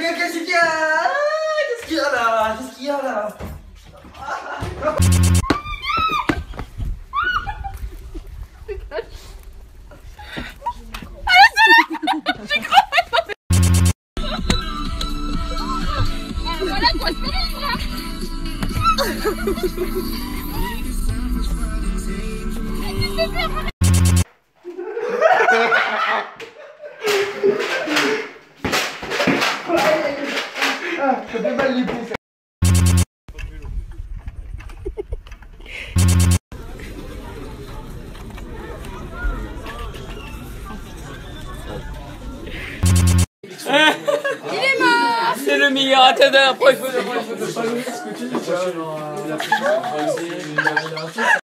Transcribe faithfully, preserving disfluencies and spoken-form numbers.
qu'est-ce qu'il y a? Qu'est-ce qu'il y a là? Qu'est-ce qu'il y a là? Voilà quoi, c'est Ah, ça fait mal les pieds, ça. Il est mort. C'est le meilleur attendeur.